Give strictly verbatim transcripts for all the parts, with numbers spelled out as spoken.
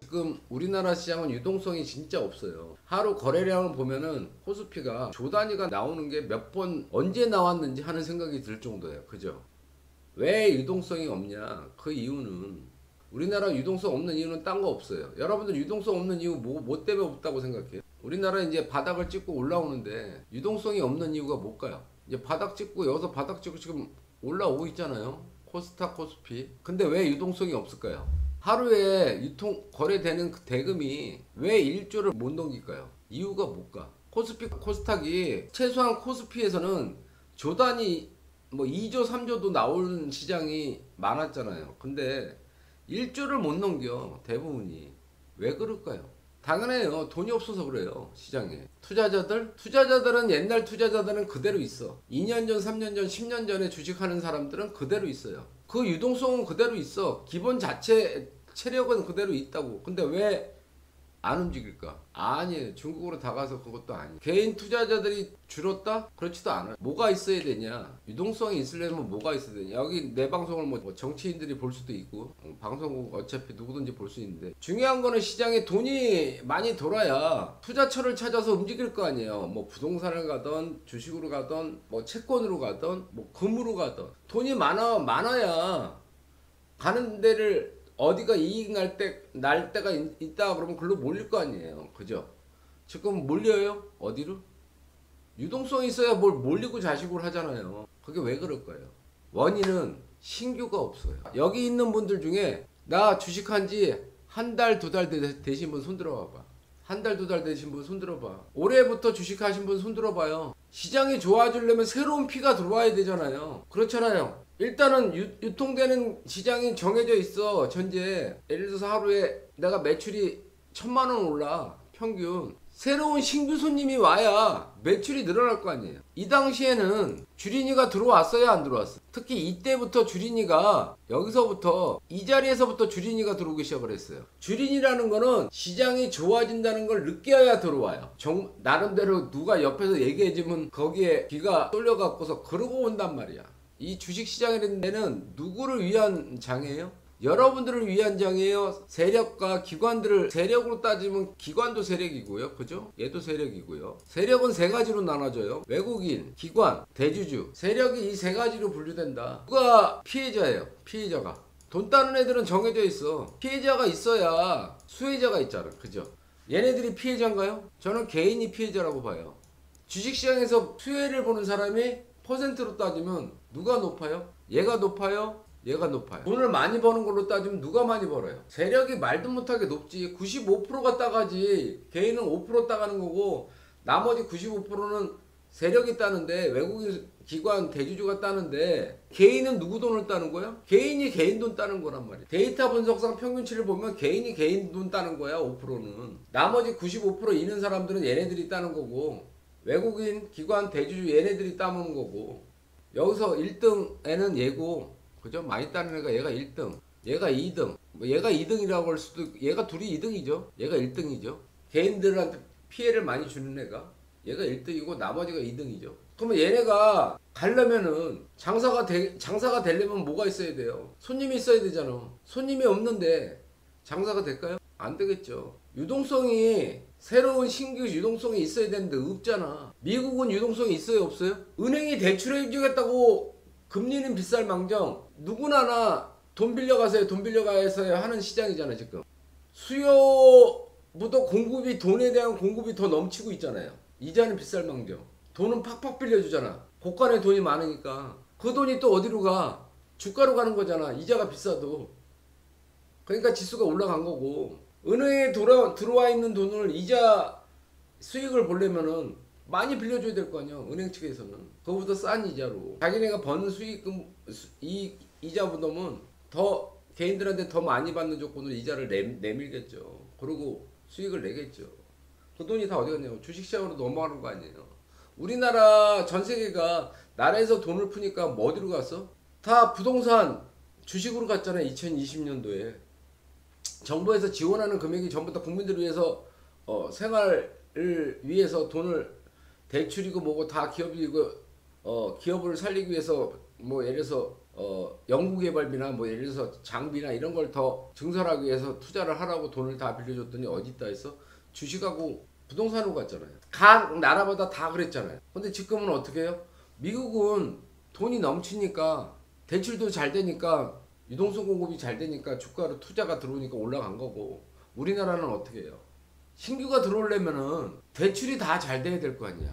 지금 우리나라 시장은 유동성이 진짜 없어요. 하루 거래량을 보면은 코스피가 조 단위가 나오는 게 몇 번 언제 나왔는지 하는 생각이 들 정도예요. 그죠? 왜 유동성이 없냐? 그 이유는 우리나라 유동성 없는 이유는 딴 거 없어요. 여러분들 유동성 없는 이유 뭐, 뭐 때문에 없다고 생각해요? 우리나라 이제 바닥을 찍고 올라오는데 유동성이 없는 이유가 뭘까요? 이제 바닥 찍고 여기서 바닥 찍고 지금 올라오고 있잖아요. 코스닥 코스피. 근데 왜 유동성이 없을까요? 하루에 유통 거래되는 그 대금이 왜 일 조를 못 넘길까요? 이유가 뭘까? 코스피 코스닥이 최소한 코스피에서는 조 단위 뭐 이 조 삼 조도 나오는 시장이 많았잖아요. 근데 일 조를 못 넘겨 대부분이. 왜 그럴까요? 당연해요. 돈이 없어서 그래요. 시장에. 투자자들? 투자자들은 옛날 투자자들은 그대로 있어. 이 년 전, 삼 년 전, 십 년 전에 주식하는 사람들은 그대로 있어요. 그 유동성은 그대로 있어. 기본 자체 체력은 그대로 있다고. 근데 왜 안 움직일까? 아니에요. 중국으로 다 가서 그것도 아니에요. 개인 투자자들이 줄었다? 그렇지도 않아요. 뭐가 있어야 되냐? 유동성이 있으려면 뭐가 있어야 되냐? 여기 내 방송을 뭐 정치인들이 볼 수도 있고 방송국 어차피 누구든지 볼 수 있는데 중요한 거는 시장에 돈이 많이 돌아야 투자처를 찾아서 움직일 거 아니에요. 뭐 부동산을 가던 주식으로 가던 뭐 채권으로 가던 뭐 금으로 가던 돈이 많아 많아야 가는 데를 어디가 이익 날 때, 날 때가 있, 있다 그러면 글로 몰릴 거 아니에요. 그죠? 지금 몰려요? 어디로? 유동성이 있어야 뭘 몰리고 자식으로 하잖아요. 그게 왜 그럴까요? 원인은 신규가 없어요. 여기 있는 분들 중에 나 주식한 지 한 달, 두 달 되신 분 손들어 봐봐. 한 달, 두 달 되신 분 손들어 봐. 올해부터 주식하신 분 손들어 봐요. 시장이 좋아지려면 새로운 피가 들어와야 되잖아요. 그렇잖아요. 일단은 유, 유통되는 시장이 정해져 있어. 전제 예를 들어서 하루에 내가 매출이 천만 원 올라 평균. 새로운 신규 손님이 와야 매출이 늘어날 거 아니에요. 이 당시에는 주린이가 들어왔어야 안 들어왔어. 특히 이때부터 주린이가 여기서부터 이 자리에서부터 주린이가 들어오기 시작을 했어요. 주린이라는 거는 시장이 좋아진다는 걸 느껴야 들어와요. 정, 나름대로 누가 옆에서 얘기해주면 거기에 귀가 쏠려갖고서 그러고 온단 말이야. 이 주식시장이라는 데는 누구를 위한 장이에요? 여러분들을 위한 장이에요. 세력과 기관들을 세력으로 따지면 기관도 세력이고요. 그죠? 얘도 세력이고요. 세력은 세 가지로 나눠져요. 외국인, 기관, 대주주. 세력이 이 세 가지로 분류된다. 누가 피해자예요? 피해자가. 돈 따는 애들은 정해져 있어. 피해자가 있어야 수혜자가 있잖아. 그죠? 얘네들이 피해자인가요? 저는 개인이 피해자라고 봐요. 주식시장에서 수혜를 보는 사람이 퍼센트로 따지면 누가 높아요? 얘가 높아요? 얘가 높아요. 돈을 많이 버는 걸로 따지면 누가 많이 벌어요? 세력이 말도 못하게 높지. 구십오 퍼센트가 따가지. 개인은 오 퍼센트 따가는 거고 나머지 구십오 퍼센트는 세력이 따는데 외국인 기관 대주주가 따는데 개인은 누구 돈을 따는 거야? 개인이 개인 돈 따는 거란 말이야. 데이터 분석상 평균치를 보면 개인이 개인 돈 따는 거야. 오 퍼센트는. 나머지 구십오 퍼센트 있는 사람들은 얘네들이 따는 거고 외국인 기관 대주주 얘네들이 따먹는 거고 여기서 일 등에는 얘고 그죠? 많이 따는 애가 얘가 일 등 얘가 이 등 뭐 얘가 이 등이라고 할 수도 있고 얘가 둘이 이 등이죠. 얘가 일 등이죠. 개인들한테 피해를 많이 주는 애가 얘가 일 등이고 나머지가 이 등이죠. 그러면 얘네가 가려면은 장사가 되, 장사가 되려면 뭐가 있어야 돼요? 손님이 있어야 되잖아. 손님이 없는데 장사가 될까요? 안 되겠죠. 유동성이 새로운 신규 유동성이 있어야 되는데 없잖아. 미국은 유동성이 있어요? 없어요? 은행이 대출해 주겠다고 금리는 비쌀 망정 누구나 돈 빌려가세요 돈 빌려가세요 하는 시장이잖아. 지금 수요보다 공급이 돈에 대한 공급이 더 넘치고 있잖아요. 이자는 비쌀 망정 돈은 팍팍 빌려주잖아. 고간에 돈이 많으니까 그 돈이 또 어디로 가? 주가로 가는 거잖아. 이자가 비싸도. 그러니까 지수가 올라간 거고 은행에 돌아, 들어와 있는 돈을 이자 수익을 보려면은 많이 빌려줘야 될 거 아니야. 은행 측에서는 그거보다 싼 이자로 자기네가 버는 수익금 이 이자보다는 더 개인들한테 더 많이 받는 조건으로 이자를 내, 내밀겠죠. 그리고 수익을 내겠죠. 그 돈이 다 어디 갔냐고 주식시장으로 넘어가는 거 아니에요. 우리나라 전 세계가 나라에서 돈을 푸니까 뭐 어디로 갔어? 다 부동산 주식으로 갔잖아요. 이천이십 년도에 정부에서 지원하는 금액이 전부 다 국민들을 위해서 어, 생활을 위해서 돈을 대출이고 뭐고 다 기업이고 어, 기업을 살리기 위해서 뭐 예를 들어서 어 연구개발비나 뭐 예를 들어서 장비나 이런 걸 더 증설하기 위해서 투자를 하라고 돈을 다 빌려줬더니 어디다 했어? 주식하고 부동산으로 갔잖아요. 각 나라마다 다 그랬잖아요. 근데 지금은 어떻게 해요? 미국은 돈이 넘치니까 대출도 잘 되니까 유동성 공급이 잘 되니까 주가로 투자가 들어오니까 올라간 거고, 우리나라는 어떻게 해요? 신규가 들어오려면은 대출이 다 잘 돼야 될 거 아니야.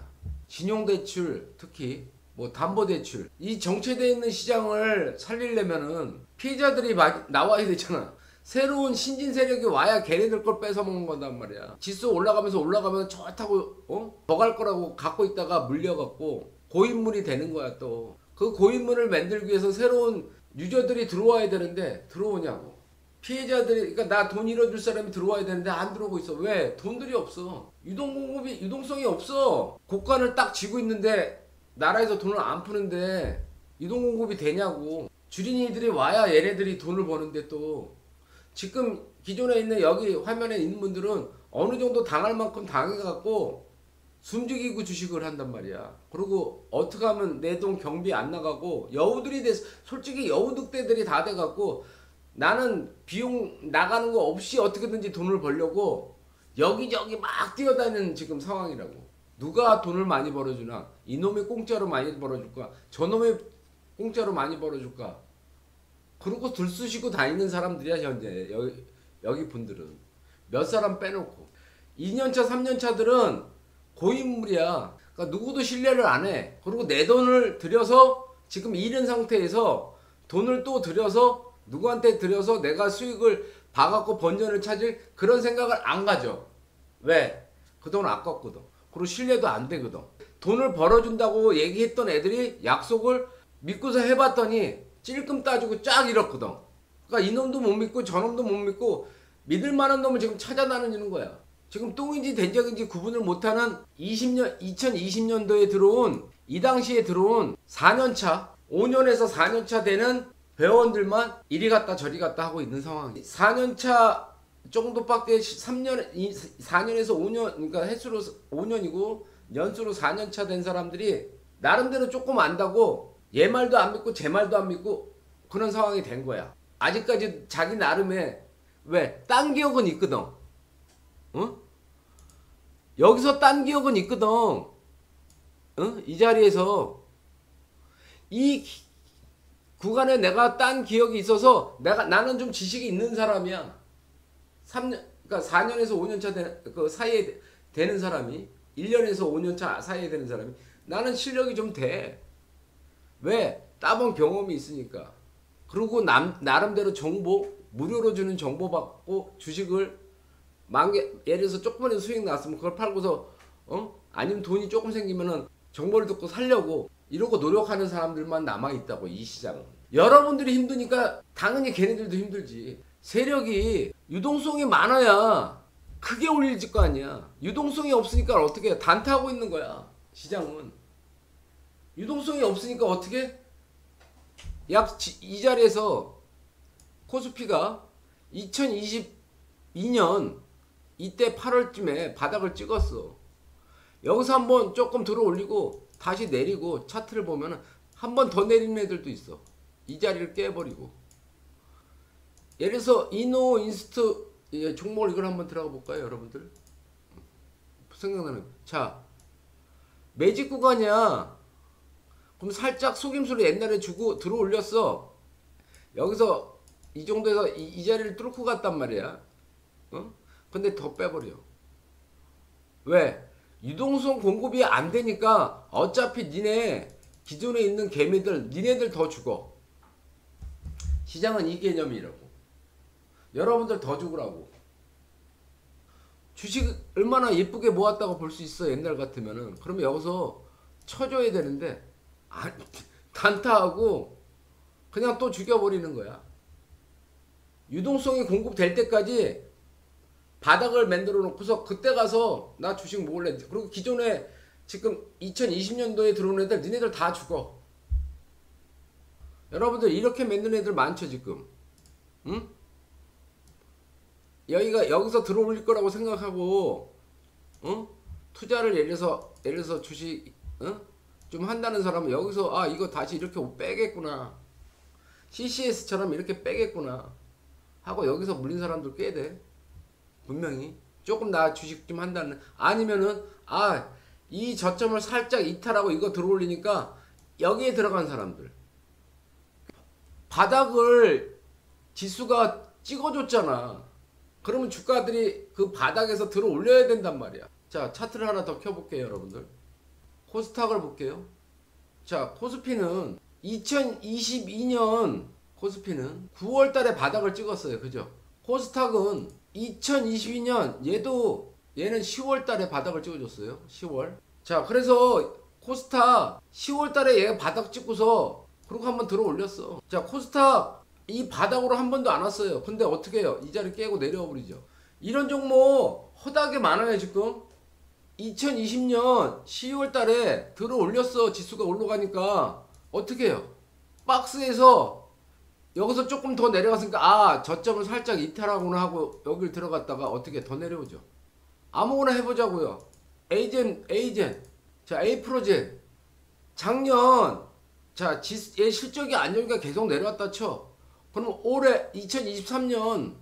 신용대출, 특히 뭐 담보대출, 이 정체되어 있는 시장을 살리려면은 피해자들이 많이 나와야 되잖아. 새로운 신진 세력이 와야 걔네들 걸 뺏어먹는 건단 말이야. 지수 올라가면서 올라가면 좋다고 어? 더 갈 거라고 갖고 있다가 물려갖고 고인물이 되는 거야. 또 그 고인물을 만들기 위해서 새로운 유저들이 들어와야 되는데 들어오냐고. 피해자들이, 그러니까 나 돈 잃어줄 사람이 들어와야 되는데 안 들어오고 있어. 왜? 돈들이 없어. 유동 공급이, 유동성이 없어. 고간을 딱 쥐고 있는데 나라에서 돈을 안 푸는데 유동 공급이 되냐고. 주린이들이 와야 얘네들이 돈을 버는데, 또 지금 기존에 있는 여기 화면에 있는 분들은 어느 정도 당할 만큼 당해갖고 숨죽이고 주식을 한단 말이야. 그리고 어떻게 하면 내 돈 경비 안 나가고 여우들이 돼, 솔직히 여우득대들이 다 돼갖고 나는 비용 나가는 거 없이 어떻게든지 돈을 벌려고 여기저기 막 뛰어다니는 지금 상황이라고. 누가 돈을 많이 벌어주나? 이놈이 공짜로 많이 벌어줄까? 저놈이 공짜로 많이 벌어줄까? 그러고 들쑤시고 다니는 사람들이야 현재 여기, 여기 분들은. 몇 사람 빼놓고 이 년차 삼 년차들은 고인물이야. 그러니까 누구도 신뢰를 안 해. 그리고 내 돈을 들여서 지금 잃은 상태에서 돈을 또 들여서 누구한테 들여서 내가 수익을 봐갖고 번전을 찾을 그런 생각을 안 가져. 왜? 그 돈 아깝거든. 그리고 신뢰도 안 되거든. 돈을 벌어준다고 얘기했던 애들이 약속을 믿고서 해봤더니 찔끔 따주고 쫙 잃었거든. 그러니까 이놈도 못 믿고 저놈도 못 믿고 믿을 만한 놈을 지금 찾아다니는 거야. 지금 똥인지 된장인지 구분을 못하는 이십 년, 이천이십 년도에 들어온, 이 당시에 들어온 사 년차, 오 년에서 사 년차 되는 회원들만 이리 갔다 저리 갔다 하고 있는 상황이에요. 사 년차 정도밖에 삼 년, 사 년에서 오 년, 그러니까 횟수로 오 년이고 연수로 사 년차 된 사람들이 나름대로 조금 안다고 얘 말도 안 믿고 제 말도 안 믿고 그런 상황이 된 거야. 아직까지 자기 나름의, 왜? 딴 기억은 있거든. 어? 여기서 딴 기억은 있거든. 어? 이 자리에서 이 구간에 내가 딴 기억이 있어서 내가 나는 좀 지식이 있는 사람이야. 삼 년, 그러니까 사 년에서 오 년 차 그 사이에 되는 사람이, 일 년에서 오 년 차 사이에 되는 사람이, 나는 실력이 좀 돼. 왜? 따본 경험이 있으니까. 그리고 남, 나름대로 정보, 무료로 주는 정보 받고 주식을 만개, 예를 들어서 조금만 수익 났으면 그걸 팔고서 어? 아니면 돈이 조금 생기면은 정보를 듣고 살려고 이러고 노력하는 사람들만 남아있다고. 이 시장은. 여러분들이 힘드니까 당연히 걔네들도 힘들지. 세력이 유동성이 많아야 크게 올릴 거 아니야. 유동성이 없으니까 어떻게 해? 단타하고 있는 거야. 시장은. 유동성이 없으니까 어떻게? 약 이 자리에서 코스피가 이천이십이 년 이때 팔월쯤에 바닥을 찍었어. 여기서 한번 조금 들어 올리고 다시 내리고 차트를 보면은 한 번 더 내리는 애들도 있어. 이 자리를 깨버리고. 예를 들어서 이노 인스트 종목을 이걸 한번 들어가 볼까요, 여러분들? 생각나는. 자, 매직 구간이야. 그럼 살짝 속임수를 옛날에 주고 들어 올렸어. 여기서 이 정도에서 이, 이 자리를 뚫고 갔단 말이야. 어? 근데 더 빼버려. 왜? 유동성 공급이 안 되니까 어차피 니네 기존에 있는 개미들, 니네들 더 죽어. 시장은 이 개념이라고. 여러분들 더 죽으라고. 주식 얼마나 예쁘게 모았다고 볼 수 있어, 옛날 같으면은. 그러면 여기서 쳐줘야 되는데 아, 단타하고 그냥 또 죽여버리는 거야. 유동성이 공급될 때까지 바닥을 만들어 놓고서 그때 가서 나 주식 먹을래. 그리고 기존에 지금 이천이십 년도에 들어온 애들 니네들 다 죽어. 여러분들 이렇게 만든 애들 많죠 지금. 응? 여기가 여기서 들어올릴 거라고 생각하고 어? 투자를 예를 들어서 예를 들어서 주식 어? 좀 한다는 사람은 여기서 아 이거 다시 이렇게 빼겠구나, 씨씨에스처럼 이렇게 빼겠구나 하고 여기서 물린 사람들 꽤 돼. 분명히 조금 나 주식 좀 한다는, 아니면은 아 이 저점을 살짝 이탈하고 이거 들어올리니까 여기에 들어간 사람들, 바닥을 지수가 찍어줬잖아. 그러면 주가들이 그 바닥에서 들어 올려야 된단 말이야. 자, 차트를 하나 더 켜볼게요, 여러분들. 코스닥을 볼게요. 자, 코스피는 이천이십이 년 코스피는 구월 달에 바닥을 찍었어요. 그죠? 코스닥은 이천이십이 년 얘도 얘는 시월 달에 바닥을 찍어줬어요. 시월. 자, 그래서 코스닥 시월 달에 얘가 바닥 찍고서 그리고 한번 들어 올렸어. 자, 코스닥 이 바닥으로 한 번도 안 왔어요. 근데 어떻게 해요? 이 자리 깨고 내려와 버리죠. 이런 종목 허다하게 많아요, 지금. 이천이십 년 시월 달에 들어 올렸어. 지수가 올라가니까 어떻게 해요? 박스에서 여기서 조금 더 내려갔으니까 아 저점을 살짝 이탈하구나 하고 여길 들어갔다가 어떻게 더 내려오죠. 아무거나 해보자고요. 에이젠 에이젠 자 에이프로젠 작년 자 지수 얘 실적이 안 좋으니까 계속 내려왔다 쳐. 그럼 올해 이천이십삼 년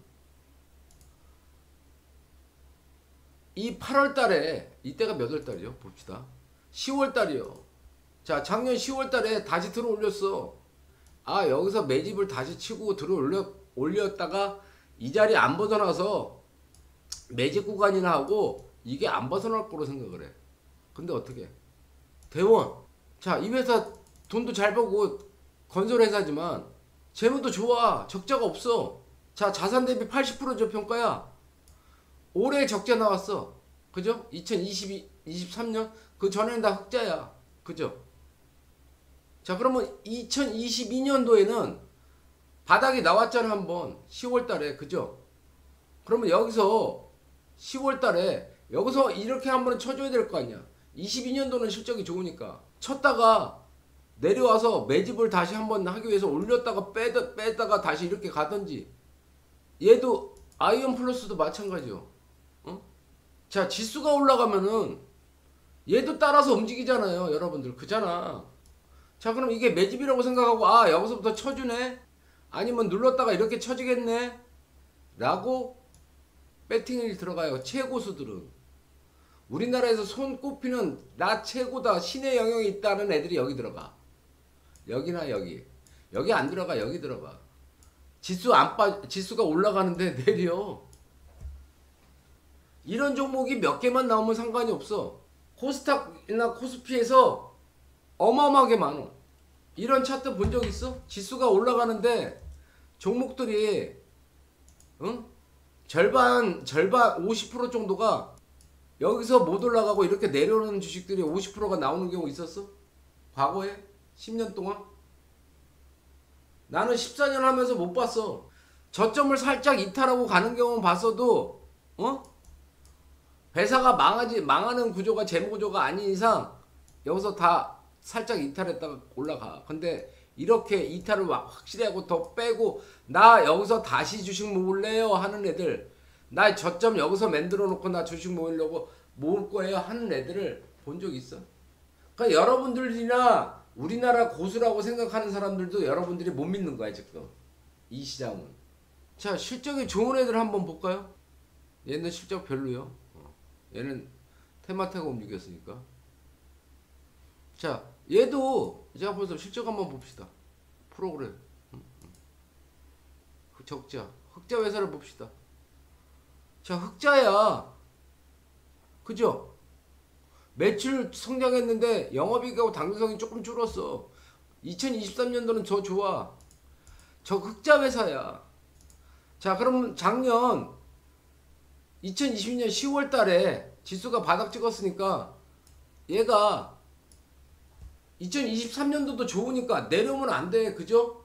이 팔월 달에 이때가 몇 월 달이요? 봅시다. 시월 달이요. 자, 작년 시월 달에 다시 들어 올렸어. 아, 여기서 매집을 다시 치고 들어 올려 올렸다가 이 자리 안 벗어나서 매집 구간이나 하고 이게 안 벗어날 거로 생각을 해. 근데 어떻게? 대원. 자, 이 회사 돈도 잘 벌고 건설회사지만 재무도 좋아. 적자가 없어. 자, 자산 대비 팔십 퍼센트 저평가야. 올해 적자 나왔어. 그죠? 이천이십이, 이십삼 년 그 전에는 다 흑자야. 그죠? 자, 그러면 이천이십이 년도에는 바닥이 나왔잖아, 한번. 시월 달에. 그죠? 그러면 여기서 시월 달에 여기서 이렇게 한번 쳐줘야 될 거 아니야. 이십이 년도는 실적이 좋으니까. 쳤다가 내려와서 매집을 다시 한번 하기 위해서 올렸다가 빼다, 빼다가 다시 이렇게 가든지. 얘도 아이언 플러스도 마찬가지요. 어? 자, 지수가 올라가면은 얘도 따라서 움직이잖아요, 여러분들. 그잖아. 자, 그럼 이게 매집이라고 생각하고 아 여기서부터 쳐주네, 아니면 눌렀다가 이렇게 쳐지겠네 라고 배팅이 들어가요. 최고수들은. 우리나라에서 손꼽히는 나 최고다, 신의 영역이 있다는 애들이 여기 들어가. 여기나 여기. 여기 안 들어가. 여기 들어가. 지수 안 빠, 지수가 올라가는데 내려. 이런 종목이 몇 개만 나오면 상관이 없어. 코스닥이나 코스피에서 어마어마하게 많어. 이런 차트 본 적 있어? 지수가 올라가는데 종목들이 응? 절반 절반 오십 퍼센트 정도가 여기서 못 올라가고 이렇게 내려오는 주식들이 오십 퍼센트가 나오는 경우 있었어? 과거에? 십 년 동안? 나는 십사 년 하면서 못 봤어. 저점을 살짝 이탈하고 가는 경우는 봤어도 어? 회사가 망하지 망하는 구조가 재무 구조가 아닌 이상 여기서 다 살짝 이탈했다가 올라가. 근데 이렇게 이탈을 확실히 하고 더 빼고 나 여기서 다시 주식 모을래요 하는 애들, 나 저점 여기서 만들어 놓고 나 주식 모으려고 모을 거예요 하는 애들을 본 적 있어? 그러니까 여러분들이나 우리나라 고수라고 생각하는 사람들도 여러분들이 못 믿는 거야 지금 이 시장은. 자, 실적이 좋은 애들 한번 볼까요? 얘는 실적 별로요. 얘는 테마테가 움직였으니까. 자, 얘도 제가 벌써 실적 한번 봅시다. 프로그램 적자 흑자 회사를 봅시다. 자, 흑자야. 그죠? 매출 성장했는데 영업이익하고 당기성이 조금 줄었어. 이천이십삼 년도는 더 좋아. 저 흑자 회사야. 자, 그러면 작년 이천이십 년 시월 달에 지수가 바닥 찍었으니까 얘가 이천이십삼 년도도 좋으니까 내려오면 안 돼. 그죠?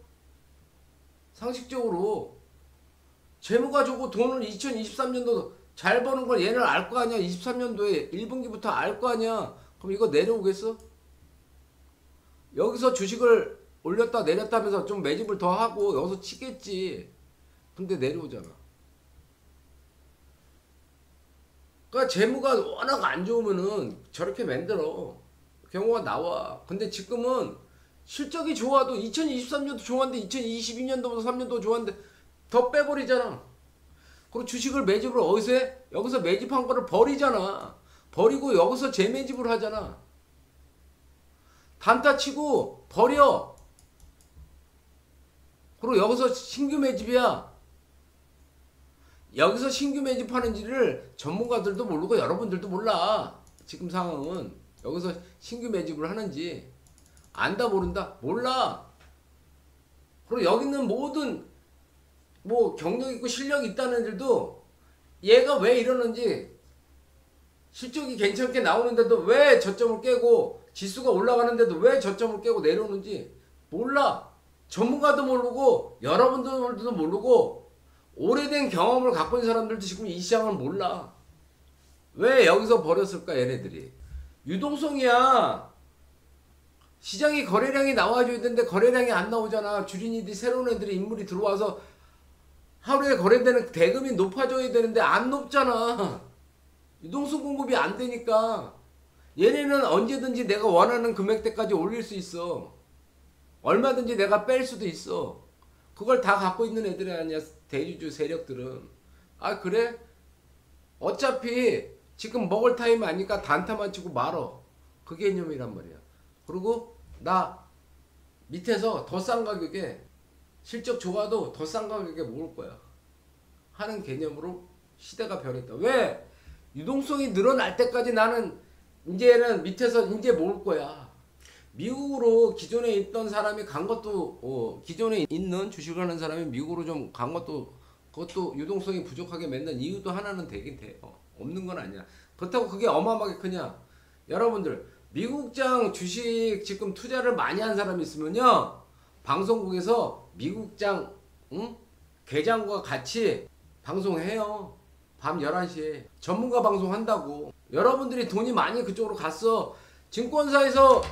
상식적으로 재무가 좋고 돈을 이천이십삼 년도 잘 버는 걸 얘는 알 거 아니야. 이십삼 년도에 일 분기부터 알 거 아니야. 그럼 이거 내려오겠어? 여기서 주식을 올렸다 내렸다 하면서 좀 매집을 더 하고 여기서 치겠지. 근데 내려오잖아. 그러니까 재무가 워낙 안 좋으면은 저렇게 만들어. 경우가 나와. 근데 지금은 실적이 좋아도 이천이십삼 년도 좋았는데 이천이십이 년도부터 삼 년도 좋았는데 더 빼버리잖아. 그리고 주식을 매집을 어디서 해? 여기서 매집한 거를 버리잖아. 버리고 여기서 재매집을 하잖아. 단타 치고 버려. 그리고 여기서 신규 매집이야. 여기서 신규 매집하는지를 전문가들도 모르고 여러분들도 몰라. 지금 상황은 여기서 신규 매집을 하는지 안다 모른다? 몰라. 그리고 여기 있는 모든 뭐 경력 있고 실력 있다는 애들도 얘가 왜 이러는지, 실적이 괜찮게 나오는데도 왜 저점을 깨고 지수가 올라가는데도 왜 저점을 깨고 내려오는지 몰라. 전문가도 모르고 여러분들도 모르고 오래된 경험을 갖고 있는 사람들도 지금 이 시장을 몰라. 왜 여기서 버렸을까 얘네들이. 유동성이야. 시장이 거래량이 나와줘야 되는데 거래량이 안 나오잖아. 주린이들이 새로운 애들이 인물이 들어와서 하루에 거래되는 대금이 높아져야 되는데 안 높잖아. 유동성 공급이 안 되니까. 얘네는 언제든지 내가 원하는 금액대까지 올릴 수 있어. 얼마든지 내가 뺄 수도 있어. 그걸 다 갖고 있는 애들이 아니야, 대주주 세력들은. 아 그래? 어차피 지금 먹을 타임 아니까 단타만 치고 말어. 그 개념이란 말이야. 그리고 나 밑에서 더 싼 가격에 실적 좋아도 더 싼 가격에 모을 거야 하는 개념으로 시대가 변했다. 왜? 유동성이 늘어날 때까지 나는 이제는 밑에서 이제 모을 거야. 미국으로 기존에 있던 사람이 간 것도 어, 기존에 있는 주식을 하는 사람이 미국으로 좀 간 것도 그것도 유동성이 부족하게 만든 이유도 하나는 되긴 돼요. 없는 건 아니야. 그렇다고 그게 어마어마하게 크냐? 여러분들 미국장 주식 지금 투자를 많이 한 사람이 있으면요, 방송국에서 미국장 응? 계장과 같이 방송해요. 밤 열한 시에 전문가 방송한다고. 여러분들이 돈이 많이 그쪽으로 갔어. 증권사에서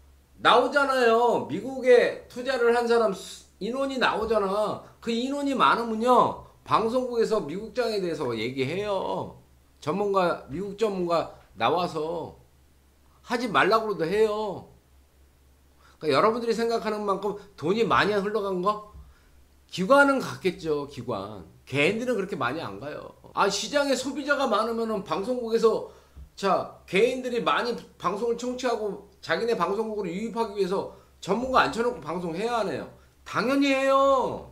나오잖아요. 미국에 투자를 한 사람 인원이 나오잖아. 그 인원이 많으면요, 방송국에서 미국장에 대해서 얘기해요. 전문가, 미국 전문가 나와서 하지 말라고도 해요. 그러니까 여러분들이 생각하는 만큼 돈이 많이 흘러간 거? 기관은 갔겠죠. 기관. 개인들은 그렇게 많이 안 가요. 아, 시장에 소비자가 많으면은 방송국에서 자 개인들이 많이 방송을 청취하고 자기네 방송국으로 유입하기 위해서 전문가 앉혀놓고 방송해야 하네요. 당연히 해요.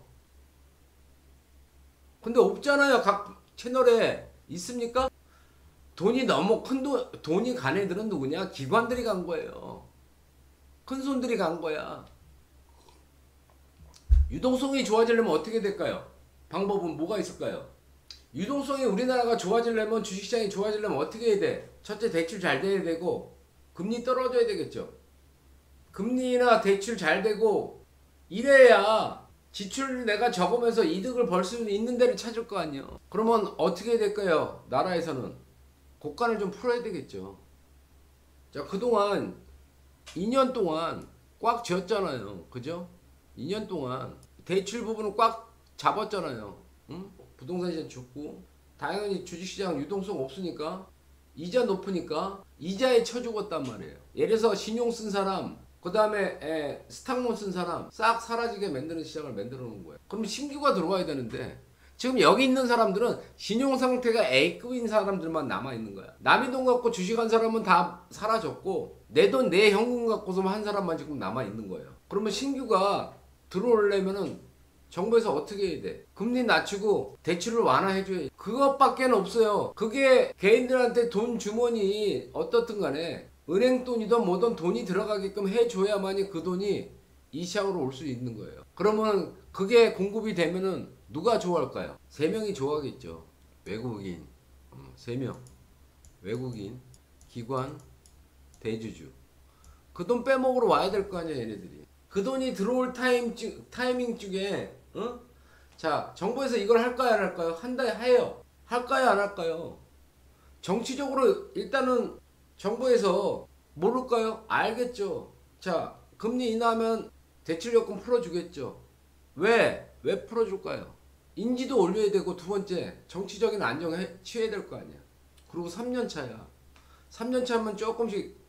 근데 없잖아요. 각 채널에 있습니까? 돈이 너무 큰 돈, 돈이 간 애들은 누구냐? 기관들이 간 거예요. 큰 손들이 간 거야. 유동성이 좋아지려면 어떻게 될까요? 방법은 뭐가 있을까요? 유동성이 우리나라가 좋아지려면, 주식시장이 좋아지려면 어떻게 해야 돼? 첫째, 대출 잘 돼야 되고 금리 떨어져야 되겠죠. 금리나 대출 잘 되고 이래야 지출 내가 적으면서 이득을 벌 수 있는 데를 찾을 거 아니에요. 그러면 어떻게 해야 될까요? 나라에서는 고간을 좀 풀어야 되겠죠. 자, 그동안 이 년 동안 꽉 쥐었잖아요. 그죠? 이 년 동안 대출 부분은 꽉 잡았잖아요. 응? 부동산 시장 죽고, 당연히 주식시장 유동성 없으니까, 이자 높으니까 이자에 쳐 죽었단 말이에요. 예를 들어서 신용 쓴 사람, 그 다음에 스탁론 쓴 사람 싹 사라지게 만드는 시장을 만들어 놓은 거예요. 그럼 신규가 들어와야 되는데 지금 여기 있는 사람들은 신용 상태가 A급인 사람들만 남아 있는 거야. 남의 돈 갖고 주식한 사람은 다 사라졌고, 내 돈 내 현금 갖고서만 한 사람만 지금 남아 있는 거예요. 그러면 신규가 들어오려면은 정부에서 어떻게 해야 돼? 금리 낮추고 대출을 완화해줘야. 그것밖에 없어요. 그게 개인들한테 돈 주머니 어떻든 간에 은행 돈이든 뭐든 돈이 들어가게끔 해줘야만이 그 돈이 이 시장으로 올 수 있는 거예요. 그러면 그게 공급이 되면은 누가 좋아할까요? 세 명이 좋아하겠죠. 외국인 세 명, 외국인, 기관, 대주주. 그 돈 빼먹으러 와야 될 거 아니야 얘네들이. 그 돈이 들어올 타임, 타이밍 중에 어? 자, 정부에서 이걸 할까요 안 할까요? 한다 해요. 할까요 안 할까요? 정치적으로 일단은 정부에서 모를까요? 알겠죠. 자, 금리 인하하면 대출 요금 풀어주겠죠. 왜? 왜 풀어줄까요? 인지도 올려야 되고, 두 번째 정치적인 안정에 취해야 될 거 아니야. 그리고 삼 년 차야. 삼 년 차면 조금씩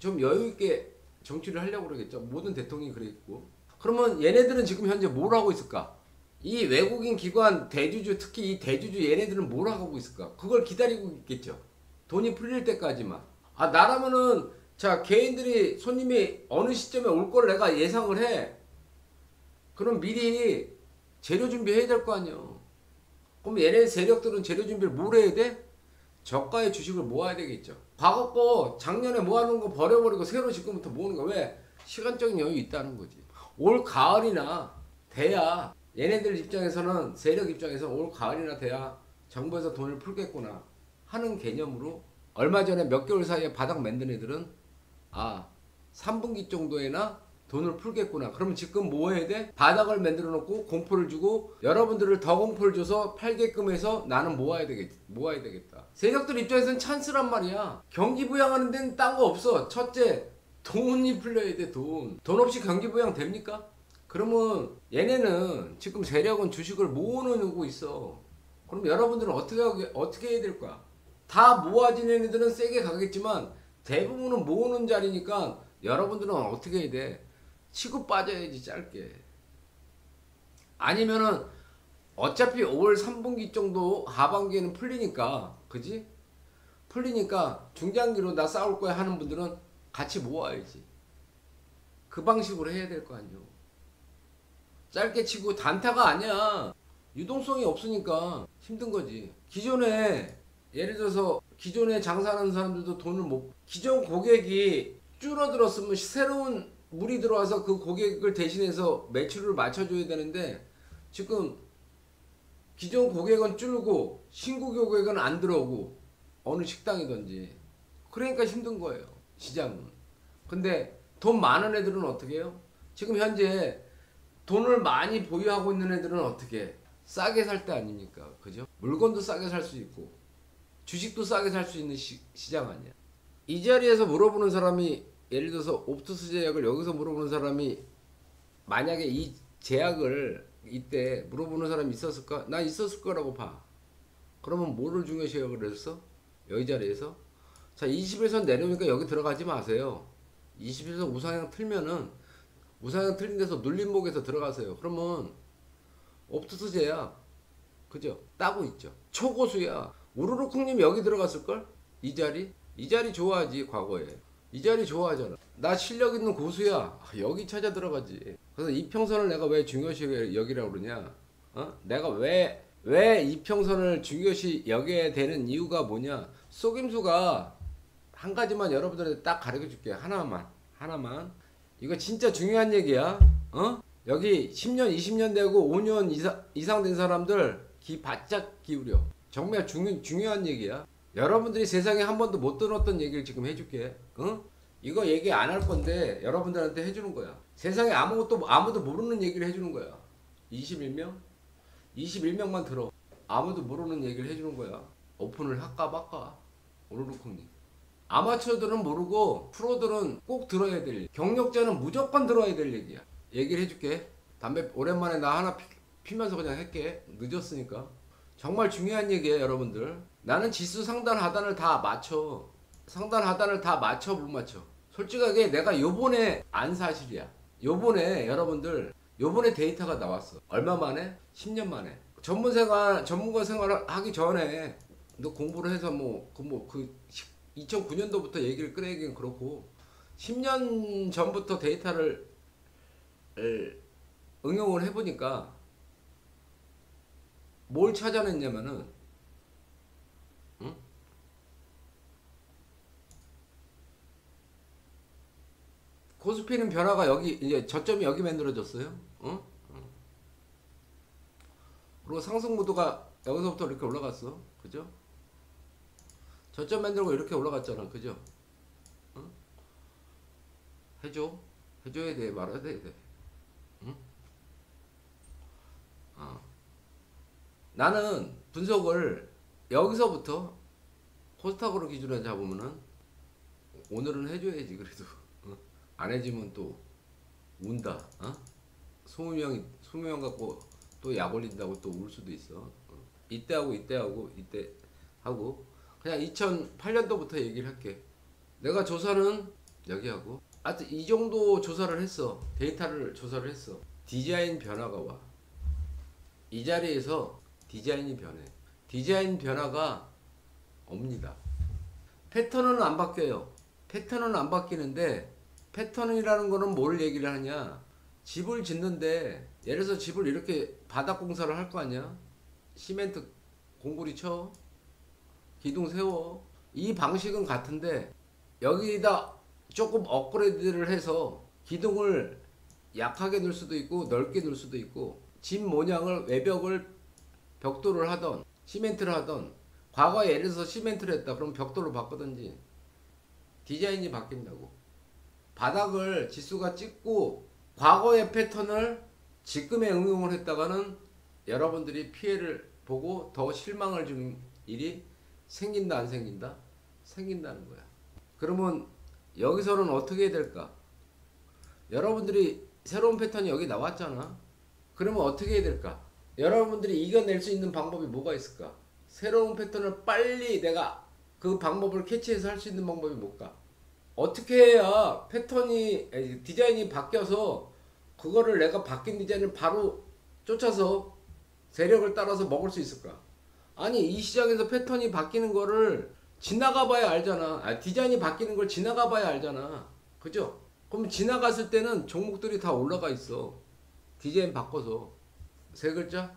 좀 여유 있게 정치를 하려고 그러겠죠. 모든 대통령이 그랬고. 그러면 얘네들은 지금 현재 뭘 하고 있을까? 이 외국인 기관 대주주, 특히 이 대주주 얘네들은 뭘 하고 있을까? 그걸 기다리고 있겠죠. 돈이 풀릴 때까지만. 아, 나라면은 자, 개인들이 손님이 어느 시점에 올 걸 내가 예상을 해. 그럼 미리 재료 준비해야 될 거 아니야. 그럼 얘네 세력들은 재료 준비를 뭘 해야 돼? 저가의 주식을 모아야 되겠죠. 과거 거 작년에 모아놓은 거 버려버리고 새로 지금부터 모으는 거. 왜? 시간적인 여유 있다는 거지. 올 가을이나 돼야 얘네들 입장에서는, 세력 입장에서 올 가을이나 돼야 정부에서 돈을 풀겠구나 하는 개념으로, 얼마 전에 몇 개월 사이에 바닥 만든 애들은 아, 삼 분기 정도에나 돈을 풀겠구나. 그러면 지금 뭐 해야 돼? 바닥을 만들어 놓고 공포를 주고 여러분들을 더 공포를 줘서 팔게끔 해서 나는 모아야 되겠, 모아야 되겠다. 세력들 입장에서는 찬스란 말이야. 경기 부양하는 데는 딴 거 없어. 첫째, 돈이 풀려야 돼. 돈. 돈 없이 경기 부양 됩니까? 그러면 얘네는 지금 세력은 주식을 모으고 있어. 그럼 여러분들은 어떻게 하게, 어떻게 해야 될 거야? 다 모아진 애들은 세게 가겠지만 대부분은 모으는 자리니까 여러분들은 어떻게 해야 돼? 치고 빠져야지, 짧게. 아니면은 어차피 오월 삼 분기 정도 하반기에는 풀리니까, 그지? 풀리니까 중장기로 나 싸울 거야 하는 분들은 같이 모아야지. 그 방식으로 해야 될 거 아니요. 짧게 치고 단타가 아니야. 유동성이 없으니까 힘든 거지. 기존에 예를 들어서 기존에 장사하는 사람들도 돈을 못, 기존 고객이 줄어들었으면 새로운 물이 들어와서 그 고객을 대신해서 매출을 맞춰줘야 되는데, 지금 기존 고객은 줄고 신규 고객은 안 들어오고, 어느 식당이든지. 그러니까 힘든 거예요, 시장은. 근데 돈 많은 애들은 어떻게 해요? 지금 현재 돈을 많이 보유하고 있는 애들은 어떻게 해? 싸게 살 때 아닙니까? 그죠? 물건도 싸게 살 수 있고 주식도 싸게 살 수 있는 시, 시장 아니야. 이 자리에서 물어보는 사람이, 예를 들어서 옵투스 제약을 여기서 물어보는 사람이 만약에 이 제약을 이때 물어보는 사람이 있었을까? 난 있었을 거라고 봐. 그러면 뭐를 중요시 여기를 했어? 여기 자리에서? 자, 이십에서 내려오니까 여기 들어가지 마세요. 이십에서 우상향 틀면은 우상향 틀린 데서 눌림목에서 들어가세요. 그러면 옵투스 제약, 그죠? 따고 있죠. 초고수야. 우르르쿵님 여기 들어갔을걸? 이 자리? 이 자리 좋아하지. 과거에 이 자리 좋아하잖아. 나 실력 있는 고수야. 아, 여기 찾아 들어가지. 그래서 이평선을 내가 왜 중요시 여기라고 그러냐? 어? 내가 왜 왜 이평선을 중요시 여겨야 되는 이유가 뭐냐? 속임수가 한 가지만 여러분들한테 딱 가르쳐 줄게. 하나만. 하나만. 이거 진짜 중요한 얘기야. 어? 여기 십 년, 이십 년 되고 오 년 이상, 이상 된 사람들 귀 바짝 기울여. 정말 중요, 중요한 얘기야. 여러분들이 세상에 한 번도 못 들었던 얘기를 지금 해줄게. 어? 이거 얘기 안 할 건데 여러분들한테 해주는 거야. 세상에 아무것도, 아무도 모르는 얘기를 해주는 거야. 이십일 명? 이십일 명만 들어. 아무도 모르는 얘기를 해주는 거야. 오픈을 할까 말까. 오르르쿵님. 아마추어들은 모르고 프로들은 꼭 들어야 될 얘기. 경력자는 무조건 들어야 될 얘기야. 얘기를 해줄게. 담배 오랜만에 나 하나 피, 피면서 그냥 할게. 늦었으니까. 정말 중요한 얘기예요, 여러분들. 나는 지수 상단 하단을 다 맞춰. 상단 하단을 다 맞춰 못 맞춰. 솔직하게 내가 요번에 안 사실이야. 요번에 여러분들 요번에 데이터가 나왔어. 얼마 만에? 십 년 만에. 전문 생활, 전문가 생활을 하기 전에 너 공부를 해서 뭐 그 뭐 그 이천구 년도부터 얘기를 꺼내기는 그렇고 십 년 전부터 데이터를 응용을 해보니까 뭘 찾아냈냐면은, 응? 코스피는 변화가 여기, 이제 저점이 여기 만들어졌어요. 응? 응. 그리고 상승 무드가 여기서부터 이렇게 올라갔어. 그죠? 저점 만들고 이렇게 올라갔잖아. 그죠? 응? 해줘. 해줘야 돼. 말아야 돼. 응? 어. 나는 분석을 여기서부터 코스닥으로 기준으로 잡으면은 오늘은 해줘야지. 그래도 어? 안 해주면 또 운다. 어? 소유형 소유형 갖고 또 약 올린다고 또 울 수도 있어. 어? 이때 하고 이때 하고 이때 하고 그냥 이천팔 년도부터 얘기를 할게. 내가 조사는 여기하고 하여튼 이 정도 조사를 했어. 데이터를 조사를 했어. 디자인 변화가 와. 이 자리에서 디자인이 변해. 디자인 변화가 옵니다. 패턴은 안 바뀌어요. 패턴은 안 바뀌는데, 패턴이라는 거는 뭘 얘기를 하냐, 집을 짓는데 예를 들어서 집을 이렇게 바닥 공사를 할 거 아니야. 시멘트 공구리 쳐, 기둥 세워. 이 방식은 같은데 여기다 조금 업그레이드를 해서 기둥을 약하게 넣을 수도 있고 넓게 넣을 수도 있고, 집 모양을 외벽을 벽돌을 하던 시멘트를 하던, 과거에 예를 들어서 시멘트를 했다 그럼 벽돌로 바꾸든지, 디자인이 바뀐다고. 바닥을 지수가 찍고 과거의 패턴을 지금에 응용을 했다가는 여러분들이 피해를 보고 더 실망을 주는 일이 생긴다 안 생긴다? 생긴다는 거야. 그러면 여기서는 어떻게 해야 될까? 여러분들이 새로운 패턴이 여기 나왔잖아. 그러면 어떻게 해야 될까? 여러분들이 이겨낼 수 있는 방법이 뭐가 있을까? 새로운 패턴을 빨리 내가 그 방법을 캐치해서 할 수 있는 방법이 뭘까? 어떻게 해야 패턴이, 디자인이 바뀌어서 그거를 내가 바뀐 디자인을 바로 쫓아서 세력을 따라서 먹을 수 있을까? 아니, 이 시장에서 패턴이 바뀌는 거를 지나가 봐야 알잖아. 아, 디자인이 바뀌는 걸 지나가 봐야 알잖아. 그죠? 그럼 지나갔을 때는 종목들이 다 올라가 있어. 디자인 바꿔서. 세 글자?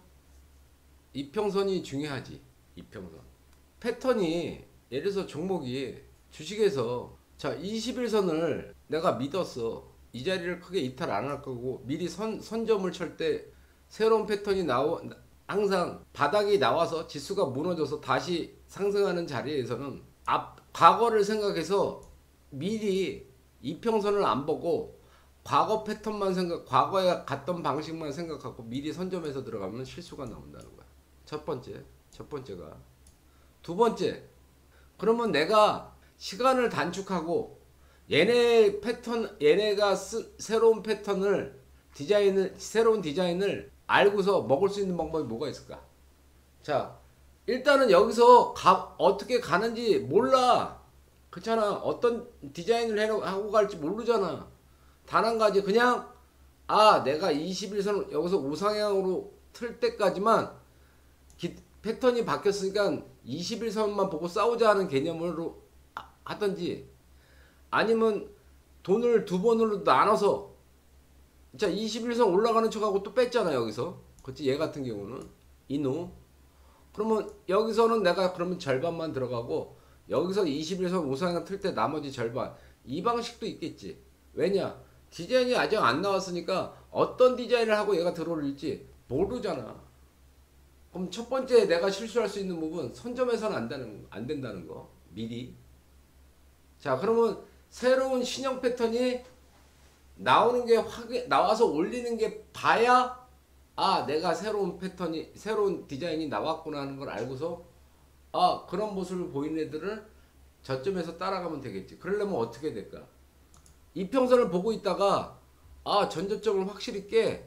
이평선이 중요하지. 이평선. 패턴이, 예를 들어서 종목이 주식에서 자 이십일선을 내가 믿었어. 이 자리를 크게 이탈 안 할 거고 미리 선, 선점을 칠 때 새로운 패턴이 나오, 항상 바닥이 나와서 지수가 무너져서 다시 상승하는 자리에서는 앞 과거를 생각해서 미리 이평선을 안 보고 과거 패턴만 생각, 과거에 갔던 방식만 생각하고 미리 선점해서 들어가면 실수가 나온다는 거야. 첫 번째, 첫 번째가. 두 번째, 그러면 내가 시간을 단축하고 얘네 패턴, 얘네가 쓰, 새로운 패턴을, 디자인을, 새로운 디자인을 알고서 먹을 수 있는 방법이 뭐가 있을까? 자, 일단은 여기서 가, 어떻게 가는지 몰라. 그렇잖아. 어떤 디자인을 해, 하고 갈지 모르잖아. 단 한 가지, 그냥 아 내가 이십일선 여기서 우상향으로 틀 때까지만 기, 패턴이 바뀌었으니까 이십일선만 보고 싸우자 하는 개념으로 하든지, 아니면 돈을 두 번으로 나눠서 자 이십일선 올라가는 척하고 또 뺐잖아 여기서. 그치? 얘 같은 경우는 이노. 그러면 여기서는 내가 그러면 절반만 들어가고 여기서 이십일선 우상향 틀 때 나머지 절반, 이 방식도 있겠지. 왜냐? 디자인이 아직 안 나왔으니까 어떤 디자인을 하고 얘가 들어올릴지 모르잖아. 그럼 첫 번째 내가 실수할 수 있는 부분, 선점해서는 안 되는, 안 된다는 거 미리. 자, 그러면 새로운 신형 패턴이 나오는 게 확, 나와서 올리는 게 봐야 아 내가 새로운 패턴이, 새로운 디자인이 나왔구나 하는 걸 알고서 아 그런 모습을 보이는 애들을 저점에서 따라가면 되겠지. 그러려면 어떻게 될까? 이평선을 보고 있다가 아 전저점을 확실히 깨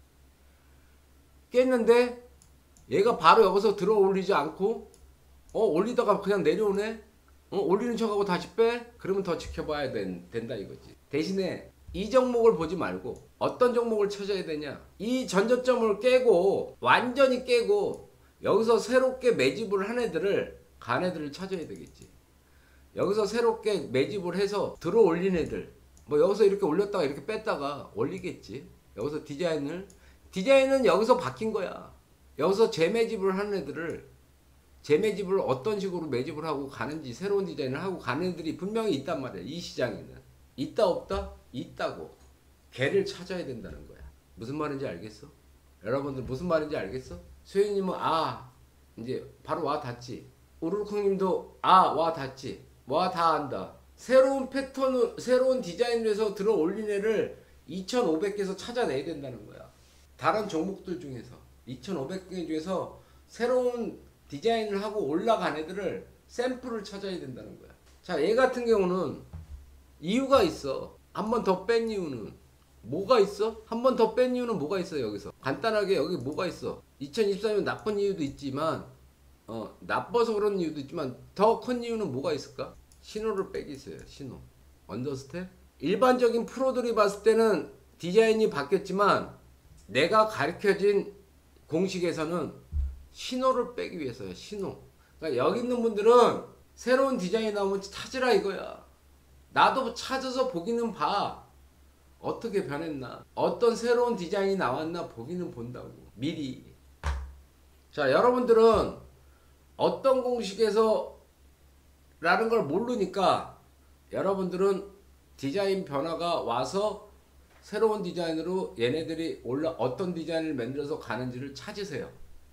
깼는데 얘가 바로 여기서 들어 올리지 않고 어 올리다가 그냥 내려오네. 어 올리는 척하고 다시 빼? 그러면 더 지켜봐야 된, 된다 이거지. 대신에 이 종목을 보지 말고 어떤 종목을 찾아야 되냐, 이 전저점을 깨고 완전히 깨고 여기서 새롭게 매집을 한 애들을, 간 애들을 찾아야 되겠지. 여기서 새롭게 매집을 해서 들어 올린 애들, 뭐 여기서 이렇게 올렸다가 이렇게 뺐다가 올리겠지. 여기서 디자인을, 디자인은 여기서 바뀐 거야. 여기서 재매집을 하는 애들을, 재매집을 어떤 식으로 매집을 하고 가는지, 새로운 디자인을 하고 가는 애들이 분명히 있단 말이야. 이 시장에는 있다 없다? 있다고. 걔를 찾아야 된다는 거야. 무슨 말인지 알겠어? 여러분들 무슨 말인지 알겠어? 수현님은 아 이제 바로 와 닿지. 우르르콩님도 아 와 닿지. 와 다 안다. 새로운 패턴을, 새로운 디자인을 해서 들어 올린 애를 이천오백 개에서 찾아내야 된다는 거야. 다른 종목들 중에서 이천오백 개 중에서 새로운 디자인을 하고 올라간 애들을 샘플을 찾아야 된다는 거야. 자, 얘 같은 경우는 이유가 있어. 한 번 더 뺀 이유는 뭐가 있어? 한 번 더 뺀 이유는 뭐가 있어? 여기서 간단하게 여기 뭐가 있어? 이천이십삼 년 나쁜 이유도 있지만 어 나빠서 그런 이유도 있지만 더 큰 이유는 뭐가 있을까? 신호를 빼기 있어요. 신호. 언더스텝? 일반적인 프로들이 봤을 때는 디자인이 바뀌었지만 내가 가르쳐진 공식에서는 신호를 빼기 위해서요. 신호. 그러니까 여기 있는 분들은 새로운 디자인이 나오면 찾으라 이거야. 나도 찾아서 보기는 봐. 어떻게 변했나, 어떤 새로운 디자인이 나왔나 보기는 본다고, 미리. 자, 여러분들은 어떤 공식에서 라는 걸 모르니까 여러분들은 디자인 변화가 와서 새로운 디자인으로 얘네들이 올라 어떤 디자인을 만들어서 가는지를 찾으세요.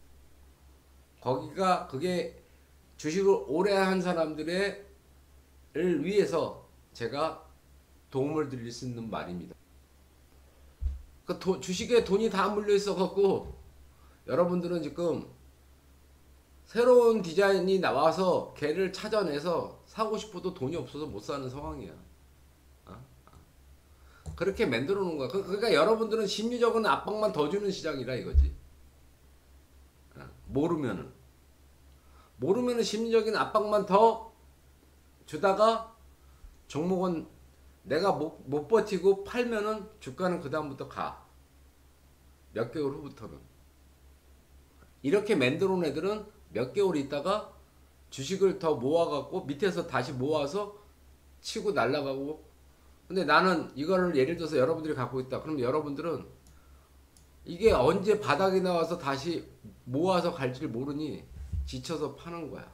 거기가 그게 주식을 오래 한 사람들을 위해서 제가 도움을 드릴 수 있는 말입니다. 그 도, 주식에 돈이 다 물려 있어 갖고 여러분들은 지금 새로운 디자인이 나와서 걔를 찾아내서 사고 싶어도 돈이 없어서 못 사는 상황이야. 어? 그렇게 만들어 놓은 거야. 그러니까 여러분들은 심리적인 압박만 더 주는 시장이라 이거지. 어? 모르면은 모르면은 심리적인 압박만 더 주다가 종목은 내가 못, 못 버티고 팔면은 주가는 그 다음부터 가. 몇 개월 후부터는. 이렇게 만들어 놓은 애들은 몇 개월 있다가 주식을 더 모아갖고 밑에서 다시 모아서 치고 날아가고. 근데 나는 이거를 예를 들어서 여러분들이 갖고 있다. 그럼 여러분들은 이게 언제 바닥이 나와서 다시 모아서 갈지를 모르니 지쳐서 파는 거야.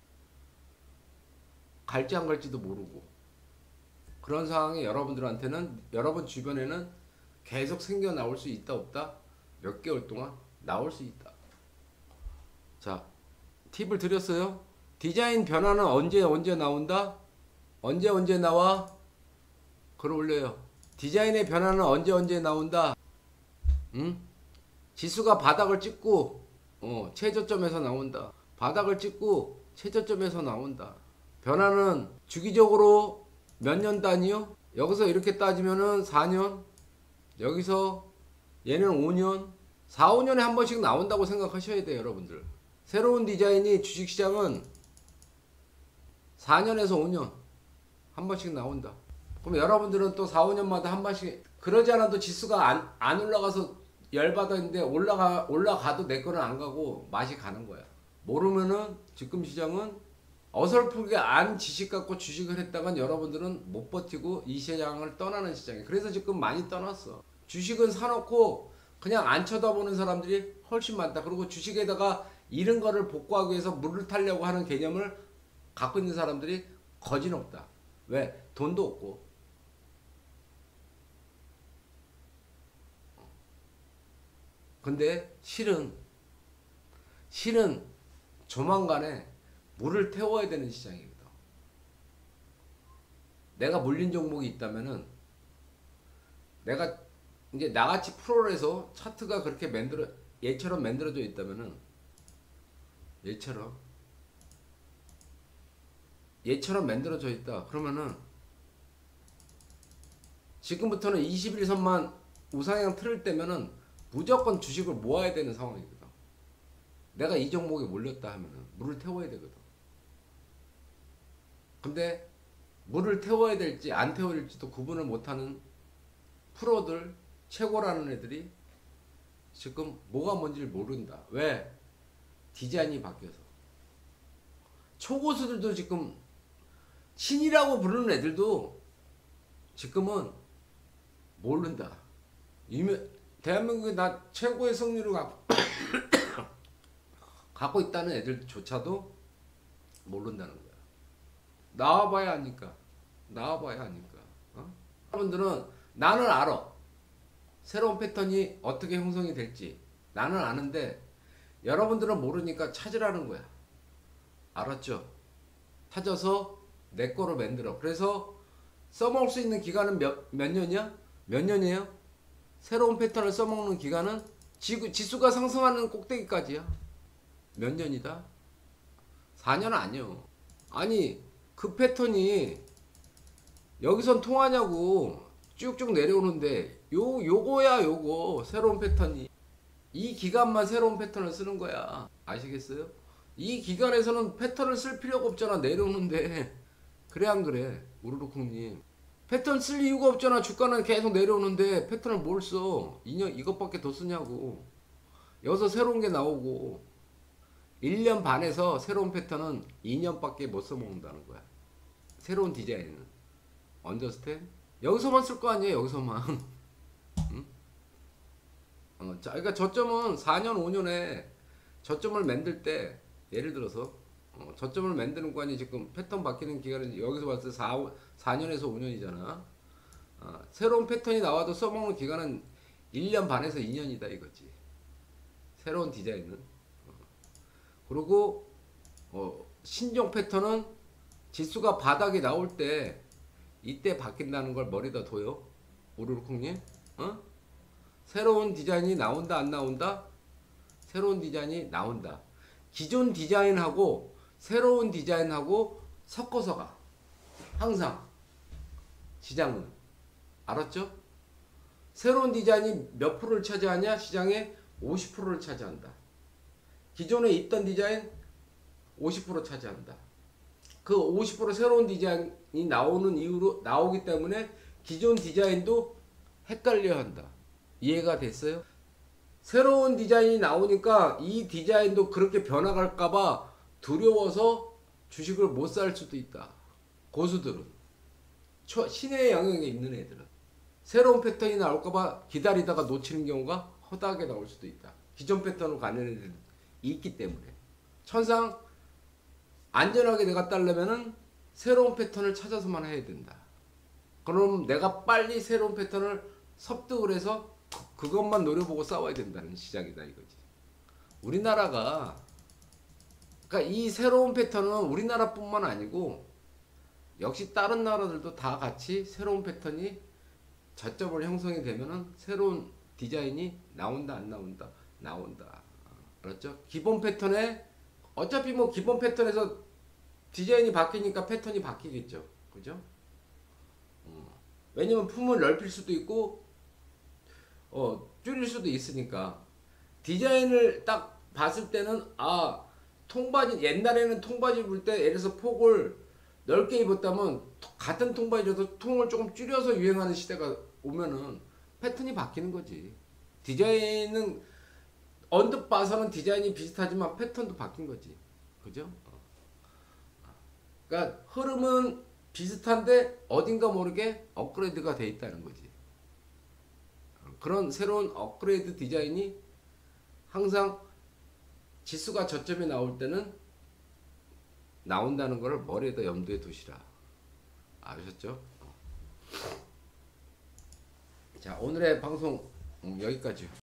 갈지 안 갈지도 모르고. 그런 상황에 여러분들한테는, 여러분 주변에는 계속 생겨 나올 수 있다 없다? 몇 개월 동안 나올 수 있다. 자, 팁을 드렸어요. 디자인 변화는 언제 언제 나온다? 언제 언제 나와? 글 올려요. 디자인의 변화는 언제 언제 나온다? 응? 지수가 바닥을 찍고 어, 최저점에서 나온다. 바닥을 찍고 최저점에서 나온다. 변화는 주기적으로 몇 년 단위요? 여기서 이렇게 따지면은 사 년, 여기서 얘는 오 년, 사, 오 년에 한 번씩 나온다고 생각하셔야 돼요, 여러분들. 새로운 디자인이 주식시장은 사 년에서 오 년 한 번씩 나온다. 그럼 여러분들은 또 사, 오 년마다 한 번씩, 그러지 않아도 지수가 안, 안 올라가서 열받아 있는데 올라가, 올라가도 내 거는 안 가고 맛이 가는 거야. 모르면은 지금 시장은 어설프게 안 지식 갖고 주식을 했다간 여러분들은 못 버티고 이 시장을 떠나는 시장이에요. 그래서 지금 많이 떠났어. 주식은 사놓고 그냥 안 쳐다보는 사람들이 훨씬 많다. 그리고 주식에다가 잃은 거를 복구하기 위해서 물을 타려고 하는 개념을 갖고 있는 사람들이 거진 없다. 왜? 돈도 없고. 근데 실은 실은 조만간에 물을 태워야 되는 시장이거든. 내가 물린 종목이 있다면은, 내가 이제 나같이 프로에서 차트가 그렇게 만들어, 얘처럼 만들어져 있다면은, 얘처럼 얘처럼 만들어져 있다. 그러면은 지금부터는 이십 일선만 우상향 틀을 때면은 무조건 주식을 모아야 되는 상황이거든. 내가 이 종목에 몰렸다 하면은 물을 태워야 되거든. 근데 물을 태워야 될지 안 태워야 될지도 구분을 못하는 프로들, 최고라는 애들이 지금 뭐가 뭔지를 모른다. 왜? 디자인이 바뀌어서. 초고수들도 지금 신이라고 부르는 애들도 지금은 모른다. 유명, 대한민국에 나 최고의 승률을 갖고, 갖고 있다는 애들조차도 모른다는 거야. 나와봐야 하니까. 나와봐야 하니까. 어? 여러분들은 나는 알아. 새로운 패턴이 어떻게 형성이 될지. 나는 아는데 여러분들은 모르니까 찾으라는 거야. 알았죠? 찾아서 내 거로 만들어. 그래서 써먹을 수 있는 기간은 몇, 몇 년이야? 몇 년이에요? 새로운 패턴을 써먹는 기간은 지구, 지수가 상승하는 꼭대기까지야. 몇 년이다? 사 년 아니요. 아니 그 패턴이 여기선 통하냐고. 쭉쭉 내려오는데 요, 요거야 요거. 새로운 패턴이 이 기간만 새로운 패턴을 쓰는 거야. 아시겠어요? 이 기간에서는 패턴을 쓸 필요가 없잖아. 내려오는데. 그래 안 그래 우르르콩님? 패턴 쓸 이유가 없잖아. 주가는 계속 내려오는데 패턴을 뭘 써? 이 년 이것밖에 더 쓰냐고. 여기서 새로운 게 나오고 일 년 반에서 새로운 패턴은 이 년밖에 못 써먹는다는 거야. 새로운 디자인은. 언더스탠? 여기서만 쓸 거 아니에요. 여기서만. 응? 어, 자, 그러니까 저점은 사 년, 오 년에 저점을 만들 때 예를 들어서 어, 저점을 만드는 구간이 지금 패턴 바뀌는 기간은 여기서 봤을 때 사, 사 년에서 오 년이잖아. 어, 새로운 패턴이 나와도 써먹는 기간은 일 년 반에서 이 년이다 이거지. 새로운 디자인은. 어. 그리고 어, 신종 패턴은 지수가 바닥이 나올 때 이때 바뀐다는 걸 머리다 둬요. 오르르콩님. 어? 새로운 디자인이 나온다 안 나온다? 새로운 디자인이 나온다. 기존 디자인하고 새로운 디자인하고 섞어서 가. 항상 시장은. 알았죠? 새로운 디자인이 몇 프로를 차지하냐? 시장의 오십 퍼센트를 차지한다. 기존에 있던 디자인 오십 퍼센트 차지한다. 그 오십 퍼센트 새로운 디자인이 나오는 이유로 나오기 때문에 기존 디자인도 헷갈려 한다. 이해가 됐어요? 새로운 디자인이 나오니까 이 디자인도 그렇게 변화갈까봐 두려워서 주식을 못 살 수도 있다. 고수들은. 신의 영역에 있는 애들은. 새로운 패턴이 나올까봐 기다리다가 놓치는 경우가 허다하게 나올 수도 있다. 기존 패턴으로 가는 애들이 있기 때문에. 천상 안전하게 내가 따려면은 새로운 패턴을 찾아서만 해야 된다. 그럼 내가 빨리 새로운 패턴을 섭득을 해서 그것만 노려보고 싸워야 된다는 시장이다 이거지. 우리나라가 그러니까 이 새로운 패턴은 우리나라뿐만 아니고 역시 다른 나라들도 다 같이 새로운 패턴이 저점을 형성이 되면은 새로운 디자인이 나온다 안 나온다? 나온다. 알았죠? 기본 패턴에 어차피 뭐 기본 패턴에서 디자인이 바뀌니까 패턴이 바뀌겠죠. 그죠? 어. 왜냐면 품을 넓힐 수도 있고 어, 줄일 수도 있으니까. 디자인을 딱 봤을 때는 아 통바지 옛날에는 통바지 입을 때 예를 들어서 폭을 넓게 입었다면 같은 통바지라도 통을 조금 줄여서 유행하는 시대가 오면은 패턴이 바뀌는 거지. 디자인은 언뜻 봐서는 디자인이 비슷하지만 패턴도 바뀐 거지. 그죠? 그러니까 흐름은 비슷한데 어딘가 모르게 업그레이드가 돼 있다는 거지. 그런 새로운 업그레이드 디자인이 항상 지수가 저점에 나올 때는 나온다는 것을 머리에다 염두에 두시라. 아셨죠? 자, 오늘의 방송 여기까지.